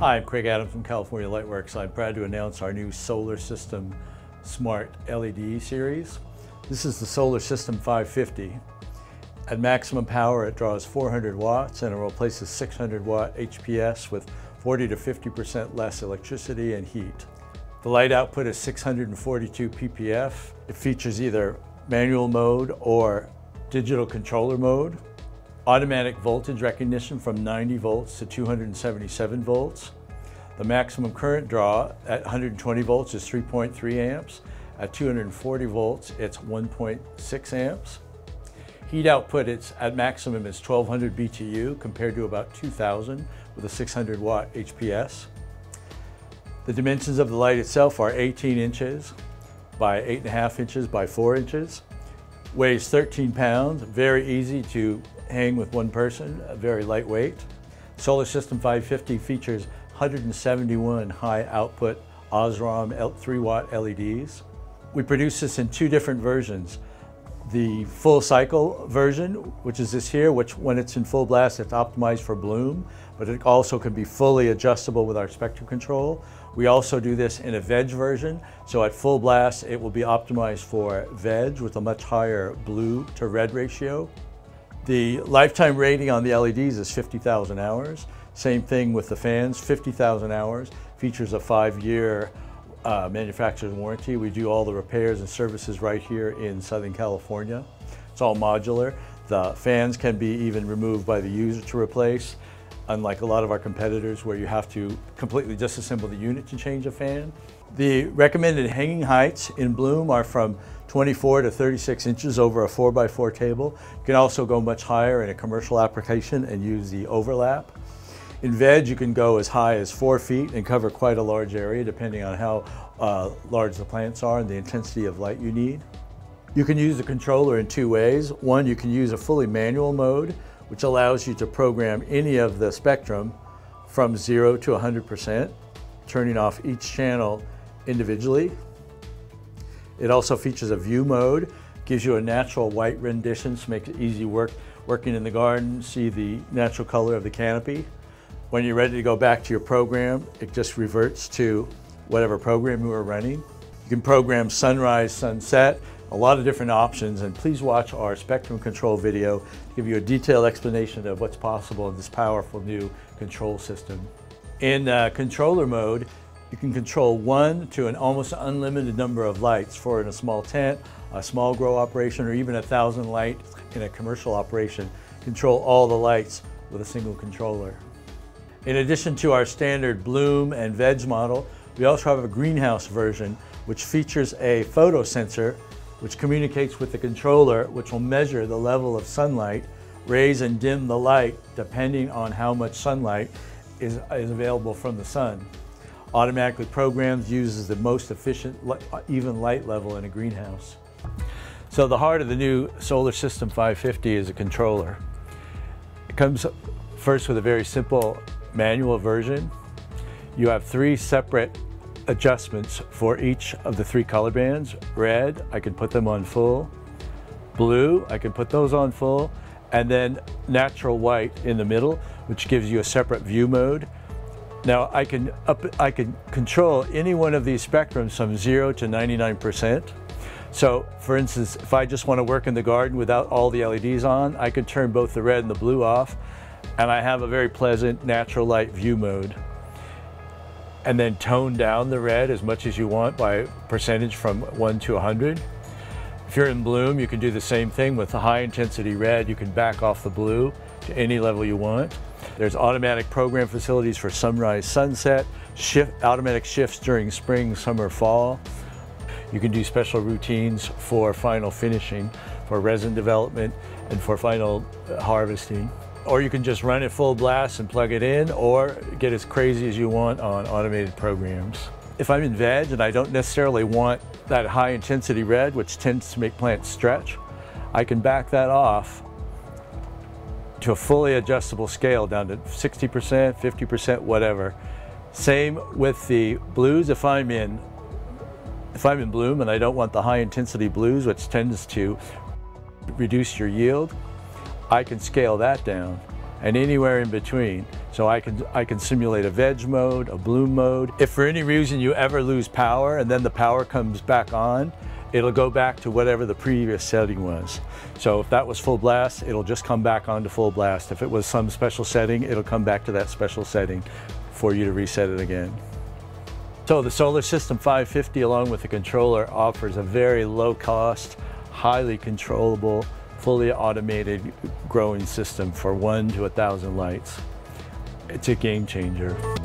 Hi, I'm Craig Adams from California LightWorks. I'm proud to announce our new SolarSystem Smart LED Series. This is the SolarSystem 550. At maximum power, it draws 400 watts and it replaces 600 watt HPS with 40 to 50% less electricity and heat. The light output is 642 ppf. It features either manual mode or digital controller mode. Automatic voltage recognition from 90 volts to 277 volts. The maximum current draw at 120 volts is 3.3 amps. At 240 volts, it's 1.6 amps. Heat output at maximum is 1200 BTU compared to about 2000 with a 600 watt HPS. The dimensions of the light itself are 18 inches by 8.5 inches by 4 inches. Weighs 13 pounds, very easy to hang with one person, very lightweight. SolarSystem 550 features 171 high output Osram 3 watt LEDs. We produce this in two different versions. The full cycle version, which is this here, which when it's in full blast, it's optimized for bloom, but it also can be fully adjustable with our spectrum control. We also do this in a veg version, so at full blast, it will be optimized for veg with a much higher blue to red ratio. The lifetime rating on the LEDs is 50,000 hours. Same thing with the fans, 50,000 hours. Features a 5-year manufacturer's warranty. We do all the repairs and services right here in Southern California. It's all modular. The fans can be even removed by the user to replace, unlike a lot of our competitors where you have to completely disassemble the unit to change a fan. The recommended hanging heights in bloom are from 24 to 36 inches over a 4x4 table. You can also go much higher in a commercial application and use the overlap. In veg, you can go as high as 4 feet and cover quite a large area depending on how large the plants are and the intensity of light you need. You can use the controller in two ways. One, you can use a fully manual mode, which allows you to program any of the spectrum from 0 to 100%, turning off each channel individually. It also features a view mode, gives you a natural white rendition to make it easy working in the garden, see the natural color of the canopy. When you're ready to go back to your program, it just reverts to whatever program you were running. You can program sunrise, sunset, a lot of different options, and please watch our spectrum control video to give you a detailed explanation of what's possible in this powerful new control system. In controller mode, you can control 1 to an almost unlimited number of lights for in a small tent, a small grow operation, or even 1,000 lights in a commercial operation. Control all the lights with a single controller. In addition to our standard bloom and veg model, we also have a greenhouse version which features a photo sensor which communicates with the controller, which will measure the level of sunlight, raise and dim the light depending on how much sunlight is available from the sun. Automatically programs uses the most efficient even light level in a greenhouse. So the heart of the new SolarSystem 550 is a controller. It comes first with a very simple manual version. You have 3 separate adjustments for each of the 3 color bands. Red, I can put them on full. Blue, I can put those on full. And then natural white in the middle, which gives you a separate view mode. Now I can control any one of these spectrums from 0 to 99%. So for instance, if I just want to work in the garden without all the LEDs on, I can turn both the red and the blue off, and I have a very pleasant natural light view mode. And then tone down the red as much as you want by percentage from 1 to 100. If you're in bloom, you can do the same thing with the high intensity red. You can back off the blue to any level you want. There's automatic program facilities for sunrise, sunset, automatic shifts during spring, summer, fall. You can do special routines for final finishing, for resin development, and for final harvesting. Or you can just run it full blast and plug it in, or get as crazy as you want on automated programs. If I'm in veg and I don't necessarily want that high intensity red, which tends to make plants stretch, I can back that off to a fully adjustable scale down to 60%, 50%, whatever. Same with the blues. If I'm in bloom and I don't want the high intensity blues, which tends to reduce your yield, I can scale that down, and anywhere in between. So I can simulate a veg mode, a bloom mode. If for any reason you ever lose power and then the power comes back on, it'll go back to whatever the previous setting was. So if that was full blast, it'll just come back on to full blast. If it was some special setting, it'll come back to that special setting for you to reset it again. So the SolarSystem 550 along with the controller offers a very low cost, highly controllable, fully automated growing system for 1 to 1,000 lights. It's a game changer.